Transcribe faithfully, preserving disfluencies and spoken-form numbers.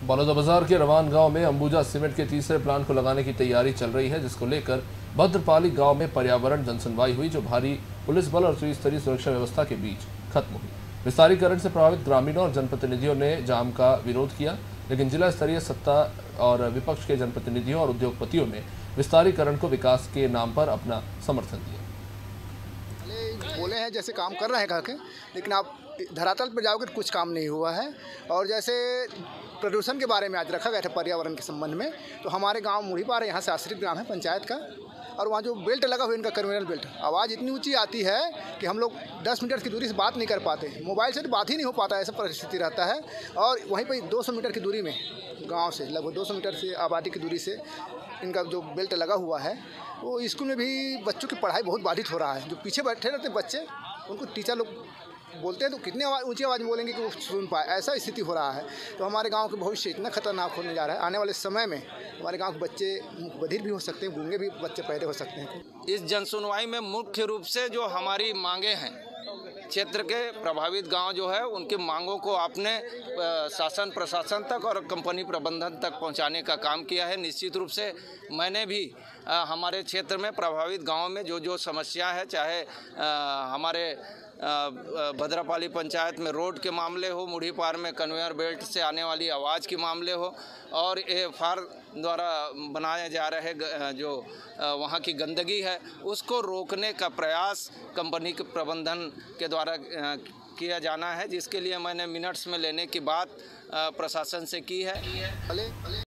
बलौदाबाजार के रवान गांव में अंबुजा सीमेंट के तीसरे प्लांट को लगाने की तैयारी चल रही है, जिसको लेकर भद्रपाली गांव में पर्यावरण जनसुनवाई हुई, जो भारी पुलिस बल और त्रिस्तरीय सुरक्षा व्यवस्था के बीच खत्म हुई। विस्तारीकरण से प्रभावित ग्रामीणों और जनप्रतिनिधियों ने जाम का विरोध किया, लेकिन जिला स्तरीय सत्ता और विपक्ष के जनप्रतिनिधियों और उद्योगपतियों ने विस्तारीकरण को विकास के नाम पर अपना समर्थन दिया। बोले हैं जैसे काम कर रहे हैं करके, लेकिन आप धरातल पर जाओगे तो कुछ काम नहीं हुआ है। और जैसे प्रदूषण के बारे में आज रखा गया था पर्यावरण के संबंध में, तो हमारे गांव मुड़ी पार यहाँ से आश्रित ग्राम है पंचायत का, और वहाँ जो बेल्ट लगा हुआ है इनका कन्वेयर बेल्ट, आवाज़ इतनी ऊंची आती है कि हम लोग दस मीटर की दूरी से बात नहीं कर पाते, मोबाइल से तो बात ही नहीं हो पाता, ऐसा परिस्थिति रहता है। और वहीं पर दो सौ मीटर की दूरी में गाँव से लगभग दो सौ मीटर से आबादी की दूरी से इनका जो बेल्ट लगा हुआ है, वो स्कूल में भी बच्चों की पढ़ाई बहुत बाधित हो रहा है। जो पीछे बैठे रहते बच्चे, उनको टीचर लोग बोलते हैं तो कितनी आवाज़ ऊंची आवाज़ में बोलेंगे कि वो सुन पाए, ऐसा स्थिति हो रहा है। तो हमारे गांव के भविष्य इतना खतरनाक होने जा रहा है, आने वाले समय में हमारे गांव के बच्चे बधिर भी हो सकते हैं, गूंगे भी बच्चे पैदा हो सकते हैं। इस जनसुनवाई में मुख्य रूप से जो हमारी मांगे हैं, क्षेत्र के प्रभावित गांव जो है उनकी मांगों को आपने शासन प्रशासन तक और कंपनी प्रबंधन तक पहुंचाने का काम किया है। निश्चित रूप से मैंने भी आ, हमारे क्षेत्र में प्रभावित गांव में जो जो समस्या है, चाहे आ, हमारे भद्रपाली पंचायत में रोड के मामले हो, मुड़ी पार में कन्वेयर बेल्ट से आने वाली आवाज़ के मामले हो, और ए फार द्वारा बनाए जा रहे जो वहाँ की गंदगी है उसको रोकने का प्रयास कंपनी के प्रबंधन के द्वारा किया जाना है, जिसके लिए मैंने मिनट्स में लेने की बात प्रशासन से की है।